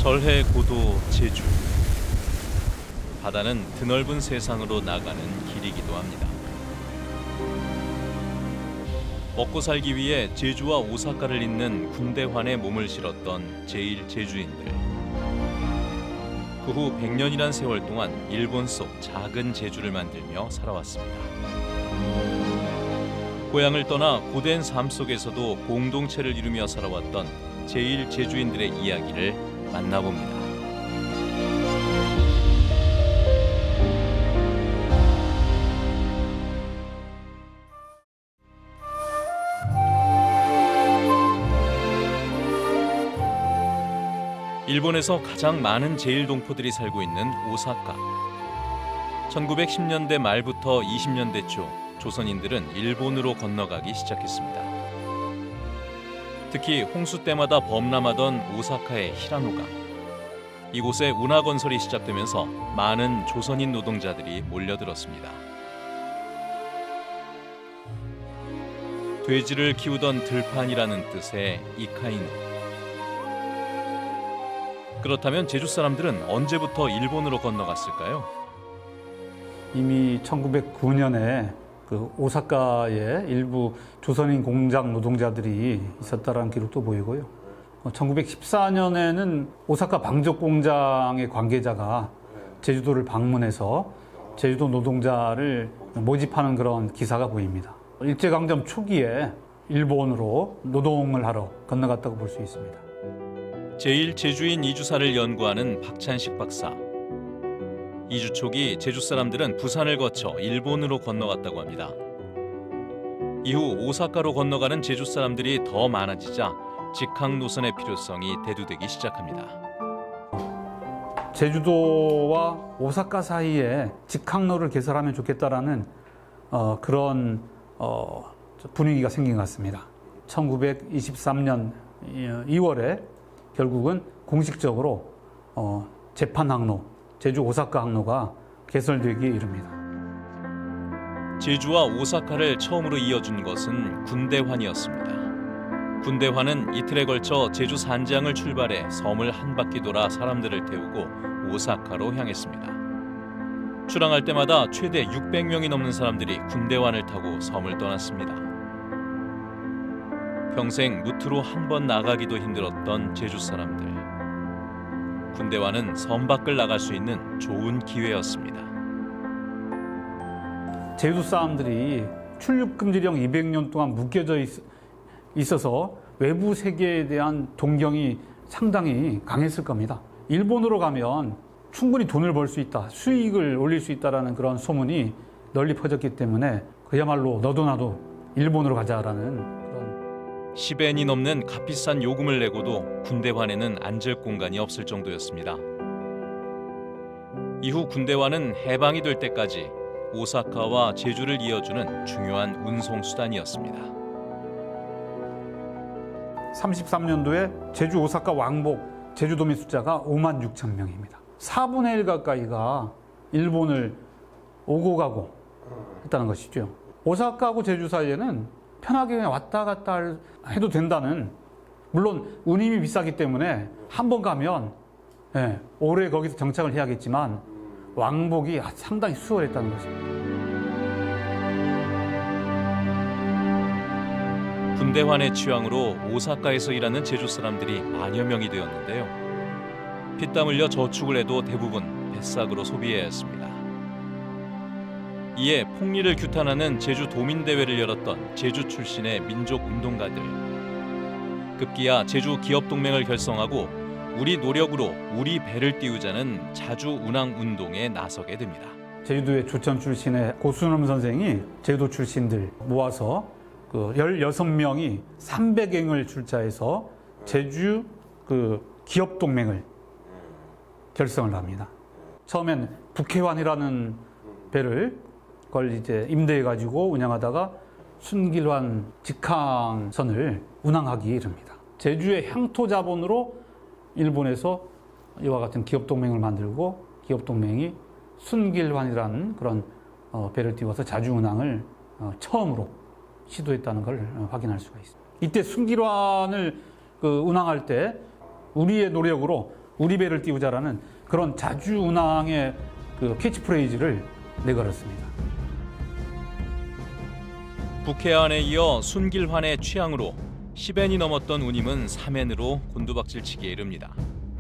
설해 고도 제주. 바다는 드넓은 세상으로 나가는 길이기도 합니다. 먹고 살기 위해 제주와 오사카를 잇는 군대환에 몸을 실었던 제1제주인들. 그 후 100년이란 세월 동안 일본 속 작은 제주를 만들며 살아왔습니다. 고향을 떠나 고된 삶 속에서도 공동체를 이루며 살아왔던 제1제주인들의 이야기를 만나봅니다. 일본에서 가장 많은 제1동포들이 살고 있는 오사카. 1910년대 말부터 20년대 초 조선인들은 일본으로 건너가기 시작했습니다. 특히 홍수 때마다 범람하던 오사카의 히라노강. 이곳에 운하건설이 시작되면서 많은 조선인 노동자들이 몰려들었습니다. 돼지를 키우던 들판이라는 뜻의 이카이노. 그렇다면 제주 사람들은 언제부터 일본으로 건너갔을까요? 이미 1909년에 그 오사카에 일부 조선인 공장 노동자들이 있었다는 기록도 보이고요. 1914년에는 오사카 방적 공장의 관계자가 제주도를 방문해서 제주도 노동자를 모집하는 그런 기사가 보입니다. 일제강점 초기에 일본으로 노동을 하러 건너갔다고 볼 수 있습니다. 제1제주인 이주사를 연구하는 박찬식 박사. 이주 초기 제주 사람들은 부산을 거쳐 일본으로 건너갔다고 합니다. 이후 오사카로 건너가는 제주 사람들이 더 많아지자 직항 노선의 필요성이 대두되기 시작합니다. 제주도와 오사카 사이에 직항로를 개설하면 좋겠다라는 그런 분위기가 생긴 것 같습니다. 1923년 2월에 결국은 공식적으로 제판 항로, 제주 오사카 항로가 개설되기에 이릅니다. 제주와 오사카를 처음으로 이어준 것은 군대환이었습니다. 군대환은 이틀에 걸쳐 제주 산장을 출발해 섬을 한 바퀴 돌아 사람들을 태우고 오사카로 향했습니다. 출항할 때마다 최대 600명이 넘는 사람들이 군대환을 타고 섬을 떠났습니다. 평생 무트로 한 번 나가기도 힘들었던 제주 사람들. 군대환은 섬 밖을 나갈 수 있는 좋은 기회였습니다. 제주 사람들이 출入금지령 200년 동안 묶여져 있어서 외부 세계에 대한 동경이 상당히 강했을 겁니다. 일본으로 가면 충분히 돈을 벌 수 있다, 수익을 올릴 수 있다는 그런 소문이 널리 퍼졌기 때문에 그야말로 너도 나도 일본으로 가자라는 10엔이 넘는 값비싼 요금을 내고도 군대환에는 앉을 공간이 없을 정도였습니다. 이후 군대환은 해방이 될 때까지 오사카와 제주를 이어주는 중요한 운송수단이었습니다. 33년도에 제주 오사카 왕복 제주도민 숫자가 5만 6천 명입니다. 4분의 1 가까이가 일본을 오고 가고 했다는 것이죠. 오사카하고 제주 사이에는 편하게 그냥 왔다 갔다 해도 된다는, 물론 운임이 비싸기 때문에 한 번 가면 오래 거기서 정착을 해야겠지만 왕복이 상당히 수월했다는 것입니다. 군대환의 취향으로 오사카에서 일하는 제주 사람들이 만여 명이 되었는데요. 피땀 흘려 저축을 해도 대부분 뱃삭으로 소비해야 했습니다. 이에 폭리를 규탄하는 제주 도민대회를 열었던 제주 출신의 민족운동가들. 급기야 제주 기업동맹을 결성하고 우리 노력으로 우리 배를 띄우자는 자주운항운동에 나서게 됩니다. 제주도의 조천 출신의 고순엄 선생이 제주도 출신들 모아서 그 16명이 300행을 출자해서 제주 기업동맹을 결성을 합니다. 처음엔 북해환이라는 배를 그걸 이제 임대해가지고 운영하다가 순길환 직항선을 운항하기 이릅니다. 제주의 향토 자본으로 일본에서 이와 같은 기업동맹을 만들고 기업동맹이 순길환이라는 그런 배를 띄워서 자주 운항을 처음으로 시도했다는 걸 확인할 수가 있습니다. 이때 순길환을 운항할 때 우리의 노력으로 우리 배를 띄우자라는 그런 자주운항의 그 캐치프레이즈를 내걸었습니다. 북해안에 이어 순길환의 취항으로 10엔이 넘었던 운임은 3엔으로 곤두박질치기에 이릅니다.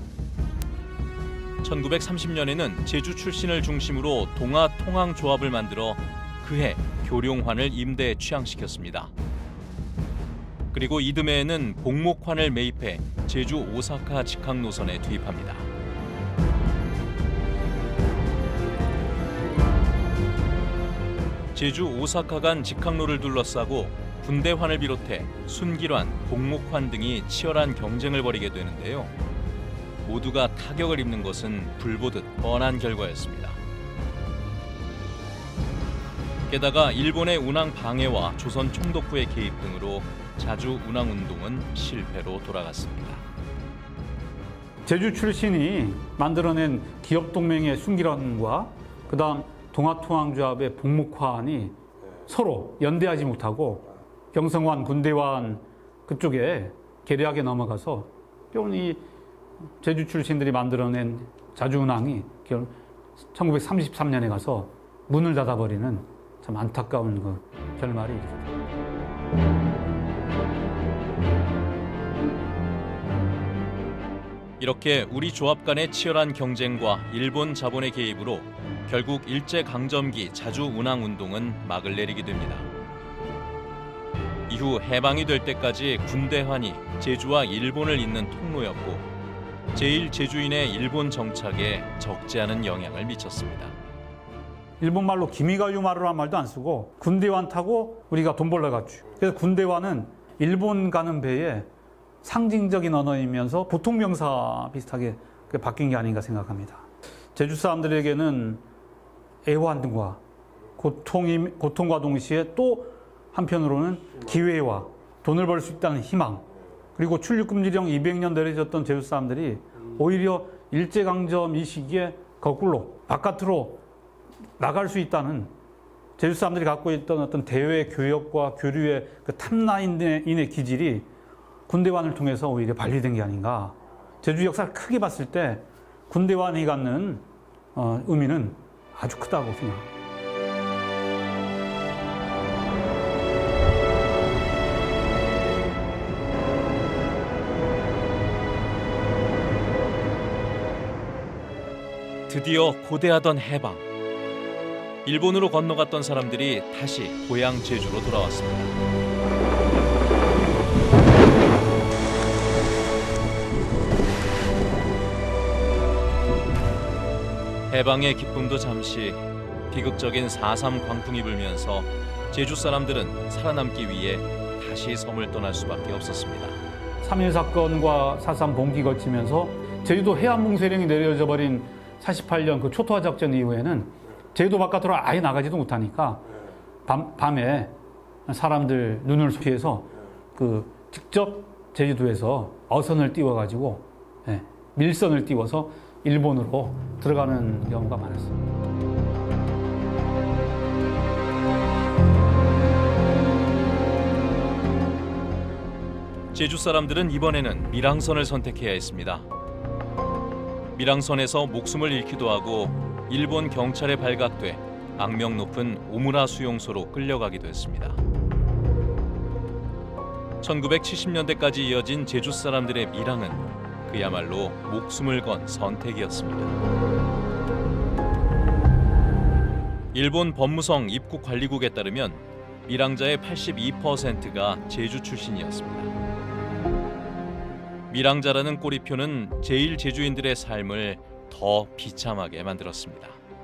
1930년에는 제주 출신을 중심으로 동아통항조합을 만들어 그해 교룡환을 임대에 취항시켰습니다. 그리고 이듬해에는 복목환을 매입해 제주 오사카 직항 노선에 투입합니다. 제주 오사카 간 직항로를 둘러싸고 군대환을 비롯해 순길환, 복목환 등이 치열한 경쟁을 벌이게 되는데요. 모두가 타격을 입는 것은 불보듯 뻔한 결과였습니다. 게다가 일본의 운항 방해와 조선 총독부의 개입 등으로 자주 운항 운동은 실패로 돌아갔습니다. 제주 출신이 만들어낸 기업동맹의 순길환과 그다음 동아통항조합의 복목환이 서로 연대하지 못하고 경성환, 군대환 그쪽에 계략에 넘어가서 이 제주 출신들이 만들어낸 자주운항이 1933년에 가서 문을 닫아버리는 참 안타까운 그 결말이 있습니다. 이렇게 우리 조합 간의 치열한 경쟁과 일본 자본의 개입으로 결국 일제강점기 자주운항운동은 막을 내리게 됩니다. 이후 해방이 될 때까지 군대환이 제주와 일본을 잇는 통로였고 제1제주인의 일본 정착에 적지 않은 영향을 미쳤습니다. 일본말로 기미가유마루란 말도 안 쓰고 군대환 타고 우리가 돈 벌러 갔죠. 그래서 군대환은 일본 가는 배에 상징적인 언어이면서 보통 명사 비슷하게 바뀐 게 아닌가 생각합니다. 제주 사람들에게는 애환과 고통과 동시에 또 한편으로는 기회와 돈을 벌 수 있다는 희망, 그리고 출육금지령 200년 내려졌던 제주 사람들이 오히려 일제강점 이 시기에 거꾸로 바깥으로 나갈 수 있다는 제주 사람들이 갖고 있던 어떤 대외 교역과 교류의 그 탑라인의 기질이 군대환을 통해서 오히려 발휘된 게 아닌가. 제주 역사를 크게 봤을 때 군대환이 갖는 의미는 아주 크다고 생각합니다. 드디어 고대하던 해방. 일본으로 건너갔던 사람들이 다시 고향 제주로 돌아왔습니다. 해방의 기쁨도 잠시, 비극적인 4.3 광풍이 불면서 제주 사람들은 살아남기 위해 다시 섬을 떠날 수밖에 없었습니다. 3.1 사건과 4.3 봉기 거치면서 제주도 해안봉쇄령이 내려져 버린 48년 그 초토화 작전 이후에는 제주도 바깥으로 아예 나가지도 못하니까 밤에 사람들 눈을 피해서 직접 제주도에서 어선을 띄워가지고 밀선을 띄워서 일본으로 들어가는 경우가 많았습니다. 제주 사람들은 이번에는 밀항선을 선택해야 했습니다. 밀항선에서 목숨을 잃기도 하고 일본 경찰에 발각돼 악명 높은 오무라 수용소로 끌려가기도 했습니다. 1970년대까지 이어진 제주 사람들의 밀항은 그야말로 목숨을 건 선택이었습니다. 일본 법무성 입국관리국에 따르면 밀항자의 82%가 제주 출신이었습니다. 밀항자라는 꼬리표는 제1제주인들의 삶을 더 비참하게 만들었습니다.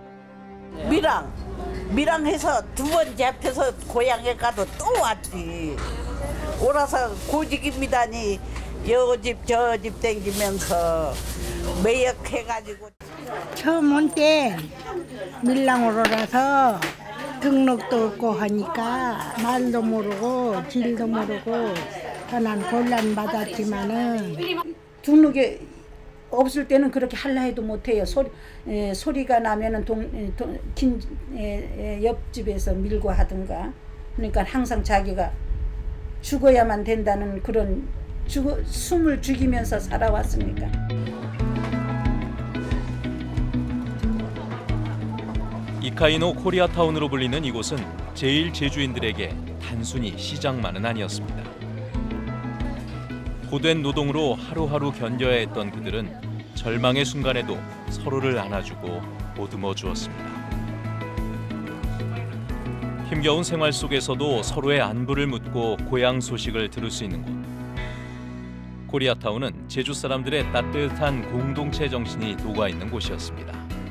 밀항해서 두 번 잡혀서 고향에 가도 또 왔지. 오라서 고직입니다니 여집 저집 댕기면서 매역해가지고. 처음 온 때 밀항으로라서 등록도 없고 하니까 말도 모르고 질도 모르고 난 곤란 받았지만은 등록이 없을 때는 그렇게 할라 해도 못해요. 소리가 나면은 옆집에서 밀고 하든가. 그러니까 항상 자기가 죽어야만 된다는 그런 숨을 죽이면서 살아왔으니까. 히카이노 코리아타운으로 불리는 이곳은 제1제주인들에게 단순히 시장만은 아니었습니다. 고된 노동으로 하루하루 견뎌야 했던 그들은 절망의 순간에도 서로를 안아주고 보듬어 주었습니다. 힘겨운 생활 속에서도 서로의 안부를 묻고 고향 소식을 들을 수 있는 곳. 코리아타운은 제주 사람들의 따뜻한 공동체 정신이 녹아있는 곳이었습니다.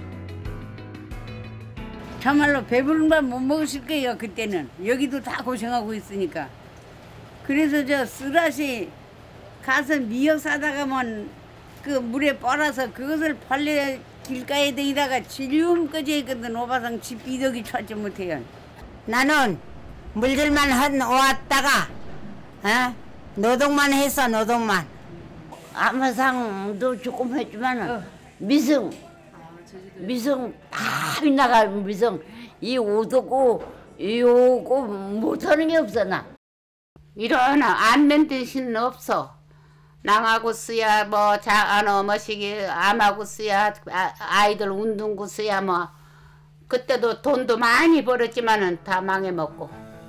참말로 배부른 밥 못 먹으실 거예요. 그때는 여기도 다 고생하고 있으니까. 그래서 저 쓰라시 가서 미역 사다가면 그 물에 뻘어서 그것을 팔려 길가에 다니다가 질리움까지 했거든. 오바상 집 비덕이 찾지 못해요. 나는 물질만 왔다가 노동만 했어. 노동만. 아마상도 조금 했지만 미성 다 빗나가. 미성 이 오도고 요거 못하는 게 없어. 나 이런 안면 대신 없어. 낭하고 쓰야 뭐 뭐시기 암하고 쓰야 아이들 운동고 쓰야 뭐 그때도 돈도 많이 벌었지만은 다 망해 먹고.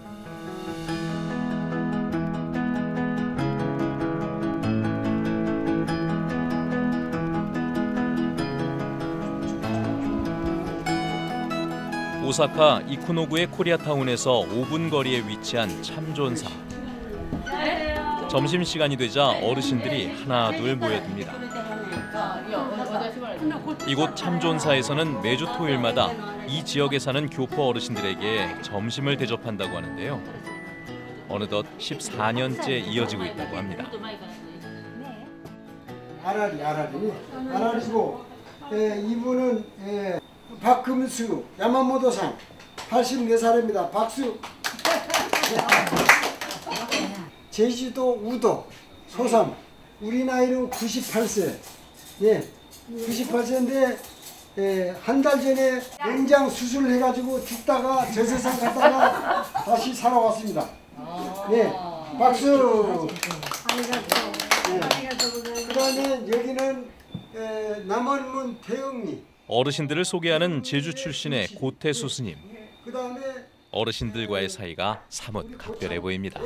오사카 이쿠노구의 코리아타운에서 5분 거리에 위치한 참존사. 점심시간이 되자 어르신들이 하나둘 모여듭니다. 이곳 참존사에서는 매주 토요일마다 이 지역에 사는 교포 어르신들에게 점심을 대접한다고 하는데요. 어느덧 14년째 이어지고 있다고 합니다. 아라리고 이분은 박금수 야마모토상 84살입니다. 박수. 제주도 우도 소삼. 우리 나이는 98세. 예, 98세인데 한 달 전에 냉장 수술을 해가지고 죽다가 저 세상 갔다가 다시 살아왔습니다. 예, 박수. 예. 그다음에 여기는 남원문 태영리. 어르신들을 소개하는 제주 출신의 고태수 스님. 그다음에 어르신들과의 사이가 사뭇 각별해 보입니다.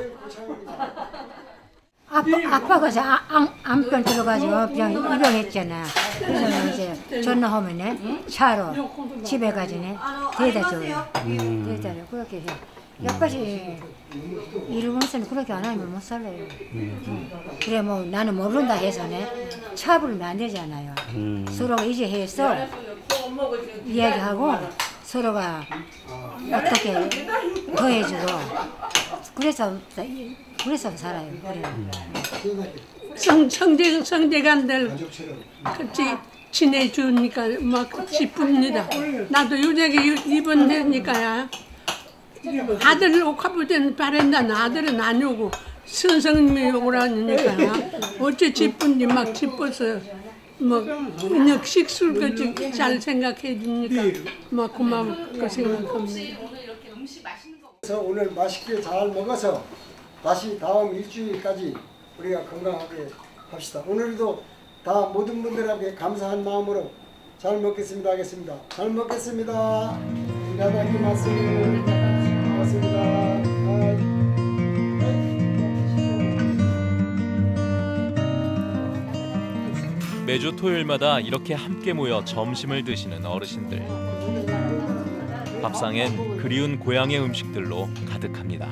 아빠가 암병 들어가지고 그냥 입원했잖아. 그래서 이제 전화하면 차로 집에 가지네 데려다 줘요. 데려다 줘요. 그렇게 해. 여기까지 일본에서는 그렇게 안 하면 못 살아요. 그래 뭐 나는 모른다 해서네 차 부르면 안 되잖아요. 서로가 이제 해서 이야기하고 서로가 어떻게 더 해주고 그래서 살아요. 성대간들 같이 지내주니까 막 기쁩니다. 나도 요새에 입원되니까 아들 옥합부대는 바란다는 아들은 안 오고 선생님이 오라니까 어째 기쁜지 막 기뻐서 뭐 그냥 식술까지 잘 생각해 주니까 막 고맙고 생각합니다. 그래서 오늘 맛있게 잘 먹어서 다시 다음 일주일까지 우리가 건강하게 합시다. 오늘도 다 모든 분들에게 감사한 마음으로 잘 먹겠습니다 하겠습니다. 잘 먹겠습니다. 이라다키 마스. 고맙습니다. 매주 토요일마다 이렇게 함께 모여 점심을 드시는 어르신들. 밥상엔 그리운 고향의 음식들로 가득합니다.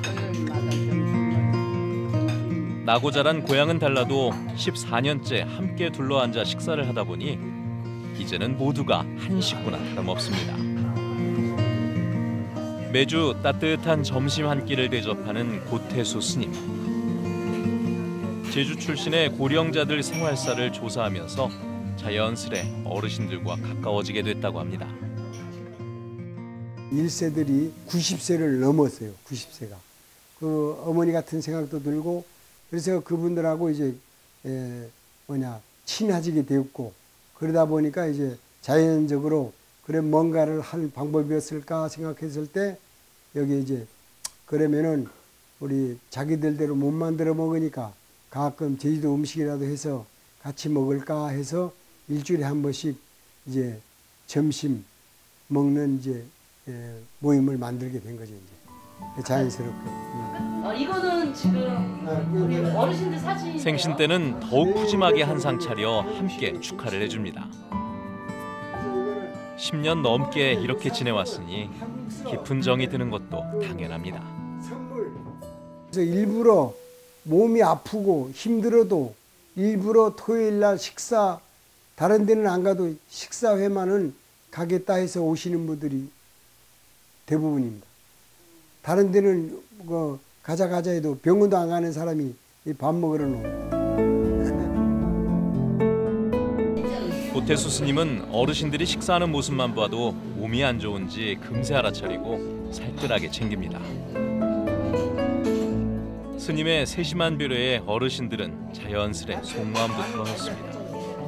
나고 자란 고향은 달라도 14년째 함께 둘러앉아 식사를 하다 보니 이제는 모두가 한 식구나 다름없습니다. 매주 따뜻한 점심 한 끼를 대접하는 고태수 스님. 제주 출신의 고령자들 생활사를 조사하면서 자연스레 어르신들과 가까워지게 됐다고 합니다. 1세들이 90세를 넘었어요. 90세가. 그 어머니 같은 생각도 들고 그래서 그분들하고 이제 친해지게 되었고 그러다 보니까 이제 자연적으로 그래 뭔가를 할 방법이었을까 생각했을 때 여기 이제 그러면은 우리 자기들대로 못 만들어 먹으니까 가끔 제주도 음식이라도 해서 같이 먹을까 해서 일주일에 한 번씩 이제 점심 먹는 이제 모임을 만들게 된 거죠. 이제 자연스럽게. 이거는 지금 우리 어르신들 사진. 생신 때는 더욱 푸짐하게 한상 차려 함께 축하를 해줍니다. 10년 넘게 이렇게 지내왔으니 깊은 정이 드는 것도 당연합니다. 그래서 일부러 몸이 아프고 힘들어도 일부러 토요일 날 식사, 다른 데는 안 가도 식사회만은 가겠다 해서 오시는 분들이 대부분입니다. 다른 데는 가자 해도 병원도 안 가는 사람이 밥 먹으러 놓은. 고태수 스님은 어르신들이 식사하는 모습만 봐도 몸이 안 좋은지 금세 알아차리고 살뜰하게 챙깁니다. 스님의 세심한 배려에 어르신들은 자연스레 속마음도 털어놓습니다.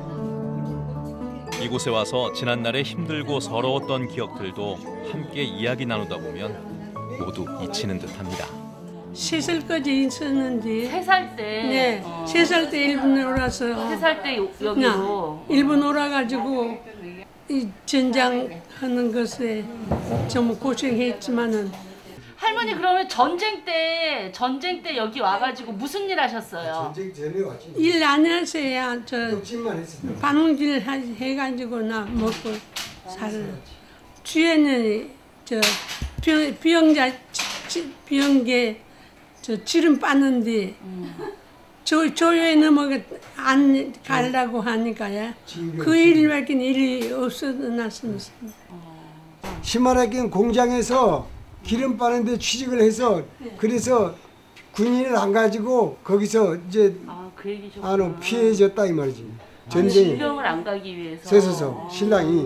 이곳에 와서 지난날에 힘들고 서러웠던 기억들도 함께 이야기 나누다 보면 모두 잊히는 듯합니다. 3살까지 있었는데 3살 때? 네, 3살 때 일본에 올라서 3살 때 여기로? 일본 올라가지고 이 전장하는 것에 좀 고생했지만은 할머니 그러면 전쟁 때 여기 와가지고 무슨 일 하셨어요? 전쟁 전에 왔지. 일 안 해서야 저 반웅질 해가지고 나 먹고 살아. 주에는 저 병계 저 지름 빠는데 조요에 넘어가 안 가려고 하니까요. 그 일밖에 일이 없어서 났습니다. 히말라야 공장에서 기름 빠는데 취직을 해서 그래서 군인을 안 가지고 거기서 이제 피해졌다 이 말이지. 전쟁에. 신병을 안 가기 위해서. 세서서 신랑이.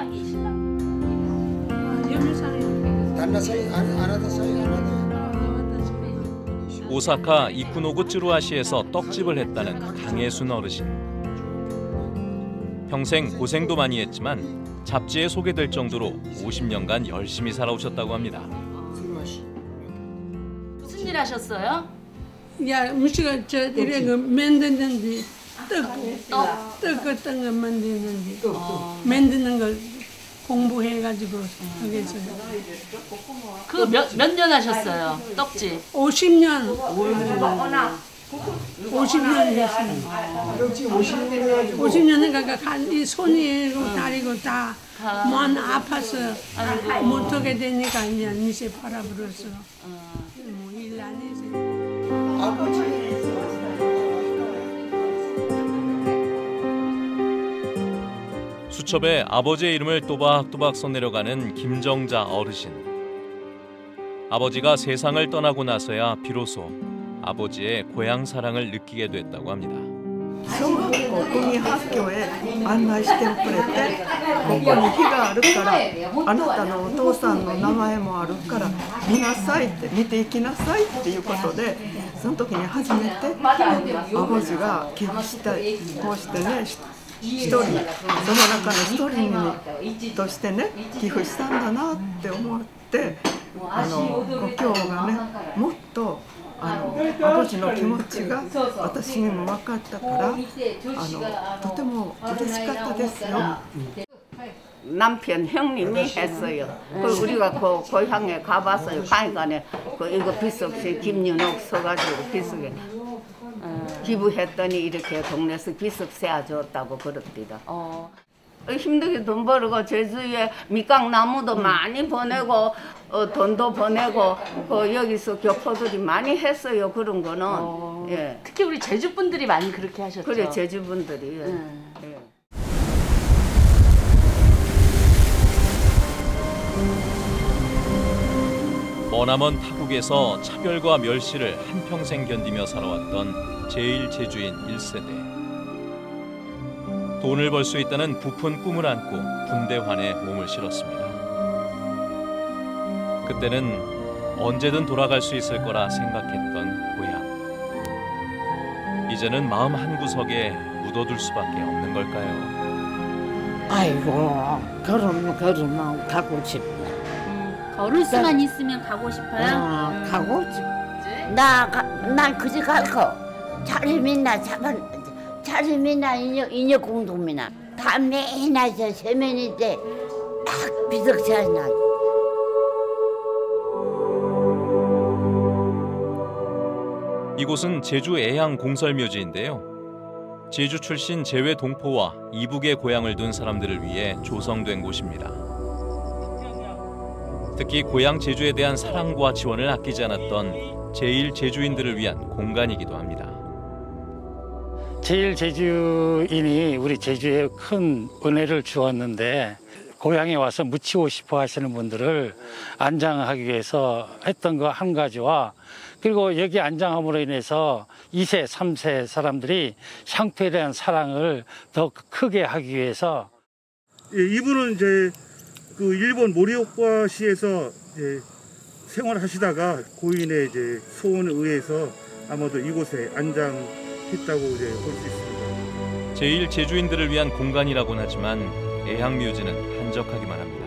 오사카 이쿠노구 쯔루아시에서 떡집을 했다는 강혜순 어르신. 평생 고생도 많이 했지만 잡지에 소개될 정도로 50년간 열심히 살아오셨다고 합니다. 무슨 일 하셨어요? 야, 무시가 저 이래 그 만드는데 떡 같은 거 만드는데 만드는 거 공부해가지고 거기서 그 몇 년 하셨어요? 떡집? 50년 50년 했습니다. 50년 해가 이 손이고 다리고 다 몸 아파서 못하게 되니까 이제 팔아버렸어. 뭐 일 안 해서. 수첩에 아버지의 이름을 또박또박 써내려가는 김정자 어르신. 아버지가 세상을 떠나고 나서야 비로소 아버지의 고향 사랑을 느끼게 됐다고 합니다. 국민학교에 안내시켜くれてここに碑があるからあなたのお父さんの名前もあるから見なさいって見ていきなさいっていうことでその時に初めてアボジが寄付したいこうしてね一人その中の一人としてね寄付したんだなって思って故郷がねもっとアボジの気持ちが私にも分かったからとても嬉しかったですよ。 남편 형님이 했어요. 우리가 그 고향에 가봤어요. 가니까 이거 비석시 김윤옥 서가지고 비석에 기부했더니 이렇게 동네에서 비석 세워줬다고 그럽니다. 힘들게 돈 벌고 제주에 밑강나무도 많이 보내고 돈도 보내고 여기서 교포들이 많이 했어요. 그런 거는. 예. 특히 우리 제주 분들이 많이 그렇게 하셨죠. 그래 제주 분들이. 예. 머나먼 타국에서 차별과 멸시를 한평생 견디며 살아왔던 제1제주인 1세대. 돈을 벌 수 있다는 부푼 꿈을 안고 군대환에 몸을 실었습니다. 그때는 언제든 돌아갈 수 있을 거라 생각했던 고향. 이제는 마음 한구석에 묻어둘 수밖에 없는 걸까요? 아이고, 걸으면 가고 싶다. 걸을 수만 있으면 가고 싶어요? 가고 싶지. 난 그지 갈거. 차림이나 차림이나 인여공동이나 다 매나 저 세면인데 딱 비석차나 이곳은 제주 애양 공설묘지인데요. 제주 출신 제외 동포와 이북에 고향을 둔 사람들을 위해 조성된 곳입니다. 특히 고향 제주에 대한 사랑과 지원을 아끼지 않았던 제1제주인들을 위한 공간이기도 합니다. 제1제주인이 우리 제주에 큰 은혜를 주었는데 고향에 와서 묻히고 싶어 하시는 분들을 안장하기 위해서 했던 거 한 가지와 그리고 여기 안장함으로 인해서 2세, 3세 사람들이 향토에 대한 사랑을 더 크게 하기 위해서 이분은 이제 그 일본 모리오카시에서 생활하시다가 고인의 이제 소원에 의해서 아마도 이곳에 안장했다고 이제 볼 수 있습니다. 제1제주인들을 위한 공간이라고는 하지만 애향묘지는 한적하기만 합니다.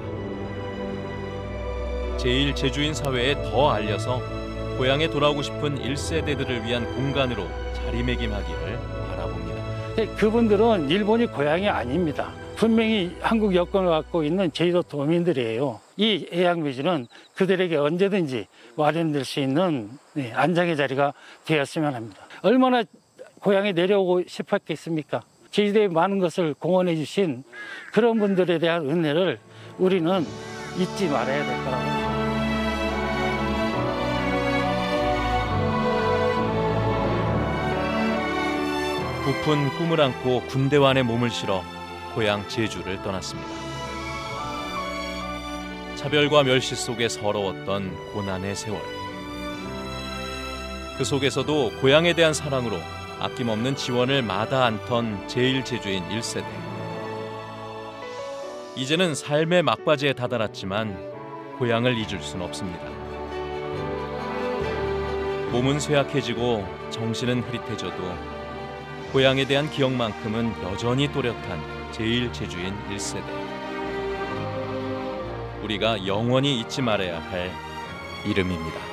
제1제주인 사회에 더 알려서 고향에 돌아오고 싶은 1세대들을 위한 공간으로 자리매김하기를 바라봅니다. 그분들은 일본이 고향이 아닙니다. 분명히 한국 여권을 갖고 있는 제주도 도민들이에요. 이 애향묘지는 그들에게 언제든지 마련될 수 있는 안장의 자리가 되었으면 합니다. 얼마나 고향에 내려오고 싶었겠습니까? 제주도에 많은 것을 공헌해 주신 그런 분들에 대한 은혜를 우리는 잊지 말아야 될 거라고 생각합니다. 부푼 꿈을 안고 군대환에 몸을 실어 고향 제주를 떠났습니다. 차별과 멸시 속에 서러웠던 고난의 세월. 그 속에서도 고향에 대한 사랑으로 아낌없는 지원을 마다 않던 제1제주인 1세대. 이제는 삶의 막바지에 다다랐지만 고향을 잊을 순 없습니다. 몸은 쇠약해지고 정신은 흐릿해져도 고향에 대한 기억만큼은 여전히 또렷한 제1제주인 1세대. 우리가 영원히 잊지 말아야 할 이름입니다.